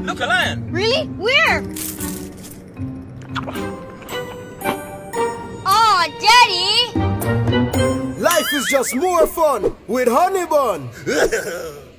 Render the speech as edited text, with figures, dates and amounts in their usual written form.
Look, a lion. Really? Where? Oh, Daddy! Life is just more fun with Honey Bun.